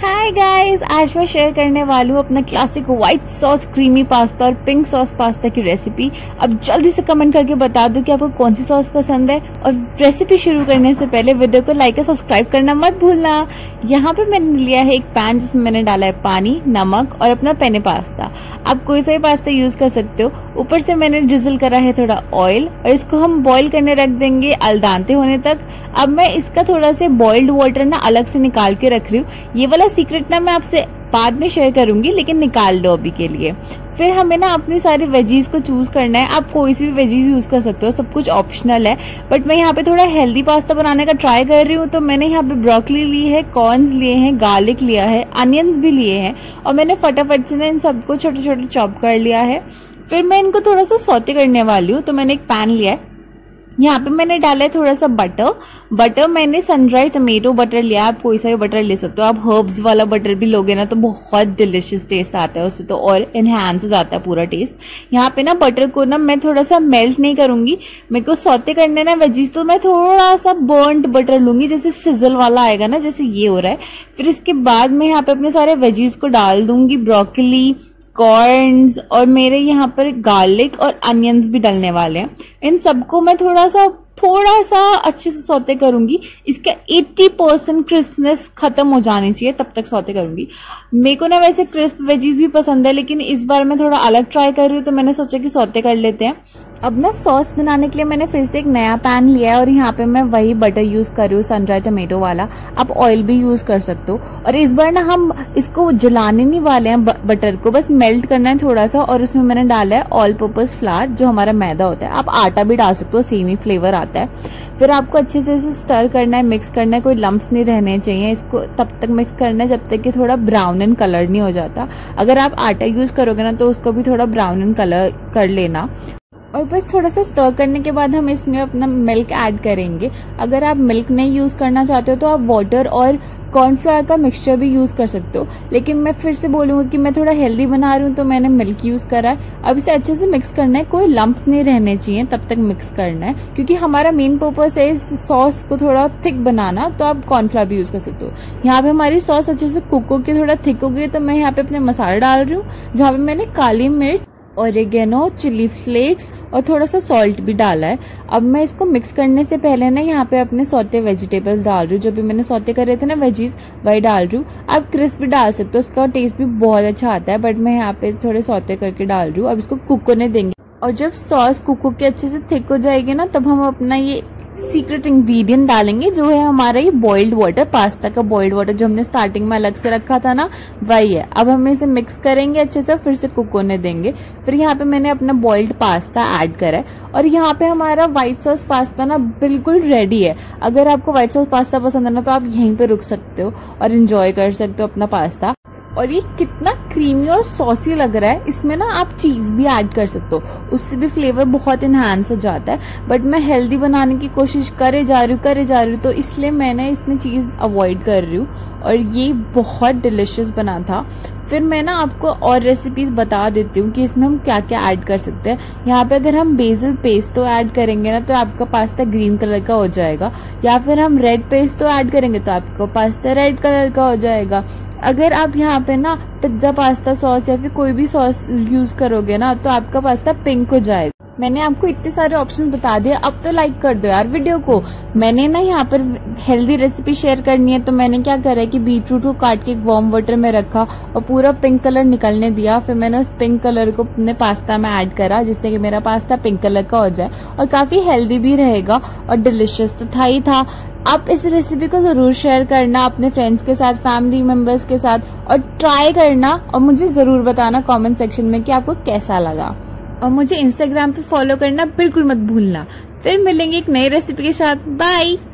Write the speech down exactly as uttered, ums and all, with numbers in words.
Hi guys, आज मैं share करने वाली हूँ अपना classic white sauce creamy pasta और पिंक सॉस पास्ता की रेसिपी। अब जल्दी से कमेंट करके बता दो कि आपको कौन सी सॉस पसंद है। और रेसिपी शुरू करने से पहले वीडियो को लाइक और सब्सक्राइब करना मत भूलना। यहाँ पे मैंने लिया है एक पैन जिसमें मैंने डाला है पानी, नमक और अपना पेने पास्ता। आप कोई सा भी पास्ता यूज कर सकते हो। ऊपर से मैंने ड्रिजल करा है थोड़ा ऑयल और इसको हम बॉईल करने रख देंगे अल्दांते होने तक। अब मैं इसका थोड़ा से बॉइल्ड वाटर ना अलग से निकाल के रख रही हूँ। ये वाला सीक्रेट ना मैं आपसे बाद में शेयर करूंगी, लेकिन निकाल लो अभी के लिए। फिर हमें ना अपनी सारी वेजीज को चूज करना है। आप कोई सी भी वेजीज यूज कर सकते हो, सब कुछ ऑप्शनल है। बट मैं यहाँ पे थोड़ा हेल्दी पास्ता बनाने का ट्राई कर रही हूँ, तो मैंने यहाँ पे ब्रोकली ली है, कॉर्न्स लिए हैं, गार्लिक लिया है, अनियंस भी लिए हैं और मैंने फटाफट से ना इन सबको छोटे छोटे चॉप कर लिया है। फिर मैं इनको थोड़ा सा सौते करने वाली हूँ, तो मैंने एक पैन लिया है। यहाँ पे मैंने डाला है थोड़ा सा बटर बटर मैंने सनड्राइड टमेटो बटर लिया। आप कोई सा भी बटर ले सकते हो। आप हर्ब्स वाला बटर भी लोगे ना तो बहुत डिलिशियस टेस्ट आता है उससे, तो और एनहांस हो जाता है पूरा टेस्ट। यहाँ पे ना बटर को ना मैं थोड़ा सा मेल्ट नहीं करूंगी, मेरे को सौते करने ना वेजीज, तो मैं थोड़ा सा बर्न्ड बटर लूंगी, जैसे सिजल वाला आएगा ना, जैसे ये हो रहा है। फिर इसके बाद मैं यहाँ पे अपने सारे वेजीज को डाल दूंगी, ब्रोकली, कॉर्न्स और मेरे यहाँ पर गार्लिक और अनियंस भी डलने वाले हैं। इन सबको मैं थोड़ा सा थोड़ा सा अच्छे से सौते करूंगी। इसका अस्सी परसेंट क्रिस्पनेस खत्म हो जानी चाहिए, तब तक सौते करूंगी। मेरे को ना वैसे क्रिस्प वेजीज भी पसंद है, लेकिन इस बार मैं थोड़ा अलग ट्राई कर रही हूँ, तो मैंने सोचा कि सौते कर लेते हैं। अब ना सॉस बनाने के लिए मैंने फिर से एक नया पैन लिया है और यहाँ पे मैं वही बटर यूज कर रही हूँ, सनड्राइड टमेटो वाला। आप ऑयल भी यूज कर सकते हो। और इस बार ना हम इसको जलाने नहीं वाले हैं, बटर को बस मेल्ट करना है थोड़ा सा। और उसमें मैंने डाला है ऑल पर्पस फ्लावर, जो हमारा मैदा होता है। आप आटा भी डाल सकते हो, सेम ही फ्लेवर आता है। फिर आपको अच्छे से इसे स्टर करना है, मिक्स करना है, कोई लम्प्स नहीं रहने चाहिए। इसको तब तक मिक्स करना है जब तक कि थोड़ा ब्राउन एंड कलर नहीं हो जाता। अगर आप आटा यूज करोगे ना तो उसको भी थोड़ा ब्राउन एंड कलर कर लेना। और बस थोड़ा सा स्टर करने के बाद हम इसमें अपना मिल्क ऐड करेंगे। अगर आप मिल्क नहीं यूज करना चाहते हो तो आप वाटर और कॉर्नफ्लावर का मिक्सचर भी यूज कर सकते हो, लेकिन मैं फिर से बोलूंगी कि मैं थोड़ा हेल्दी बना रही हूँ, तो मैंने मिल्क यूज करा है। अब इसे अच्छे से मिक्स करना है, कोई लम्प्स नहीं रहने चाहिए, तब तक मिक्स करना है, क्योंकि हमारा मेन पर्पस है इस सॉस को थोड़ा थिक बनाना। तो आप कॉर्नफ्लावर भी यूज कर सकते हो। यहाँ पे हमारी सॉस अच्छे से कुक होकर थोड़ा थिक हो गई, तो मैं यहाँ पे अपने मसाला डाल रही हूँ, जहाँ पे मैंने काली मिर्च, ऑरिगेनो, चिली फ्लेक्स और थोड़ा सा सॉल्ट भी डाला है। अब मैं इसको मिक्स करने से पहले ना यहाँ पे अपने सौते वेजिटेबल्स डाल रही हूँ, जो भी मैंने सौते करे थे ना वेजीज, वही डाल रही हूँ। आप क्रिस्प भी डाल सकते हो, उसका टेस्ट भी बहुत अच्छा आता है, बट मैं यहाँ पे थोड़े सौते करके डाल रही हूँ। अब इसको कुक होने देंगे और जब सॉस कुक होके अच्छे से थिक हो जाएगी ना, तब हम अपना ये सीक्रेट इंग्रेडिएंट डालेंगे, जो है हमारा ये बॉइल्ड वाटर, पास्ता का बॉइल्ड वाटर जो हमने स्टार्टिंग में अलग से रखा था ना, वही है। अब हम इसे मिक्स करेंगे अच्छे से, फिर से कुक होने देंगे। फिर यहाँ पे मैंने अपना बॉइल्ड पास्ता ऐड करा है और यहाँ पे हमारा व्हाइट सॉस पास्ता ना बिल्कुल रेडी है। अगर आपको व्हाइट सॉस पास्ता पसंद है ना, तो आप यहीं पे रुक सकते हो और एंजॉय कर सकते हो अपना पास्ता। और ये कितना क्रीमी और सॉसी लग रहा है। इसमें ना आप चीज भी ऐड कर सकते हो, उससे भी फ्लेवर बहुत इनहांस हो जाता है। बट मैं हेल्दी बनाने की कोशिश करे जा रही हूँ करे जा रही हूँ तो इसलिए मैंने इसमें चीज अवॉइड कर रही हूँ और ये बहुत डिलिशियस बना था। फिर मैं ना आपको और रेसिपीज बता देती हूँ कि इसमें हम क्या क्या ऐड कर सकते हैं। यहाँ पे अगर हम बेसिल पेस्टो ऐड करेंगे ना, तो आपका पास्ता ग्रीन कलर का हो जाएगा, या फिर हम रेड पेस्टो ऐड करेंगे तो आपका पास्ता रेड कलर का हो जाएगा। अगर आप यहाँ पे ना पिज्जा पास्ता सॉस या फिर कोई भी सॉस यूज करोगे ना, तो आपका पास्ता पिंक हो जाएगा। मैंने आपको इतने सारे ऑप्शंस बता दिए, अब तो लाइक कर दो यार वीडियो को। मैंने ना यहाँ पर हेल्दी रेसिपी शेयर करनी है, तो मैंने क्या करा है कि बीटरूट को काट के एक वार्म वाटर में रखा और पूरा पिंक कलर निकलने दिया। फिर मैंने उस पिंक कलर को अपने पास्ता में ऐड करा, जिससे कि मेरा पास्ता पिंक कलर का हो जाए और काफी हेल्दी भी रहेगा और डिलिशियस तो था ही था। आप इस रेसिपी को जरूर शेयर करना अपने फ्रेंड्स के साथ, फैमिली मेंबर्स के साथ, और ट्राई करना और मुझे जरूर बताना कमेंट सेक्शन में कि आपको कैसा लगा। और मुझे इंस्टाग्राम पे फॉलो करना बिल्कुल मत भूलना। फिर मिलेंगे एक नई रेसिपी के साथ। बाय।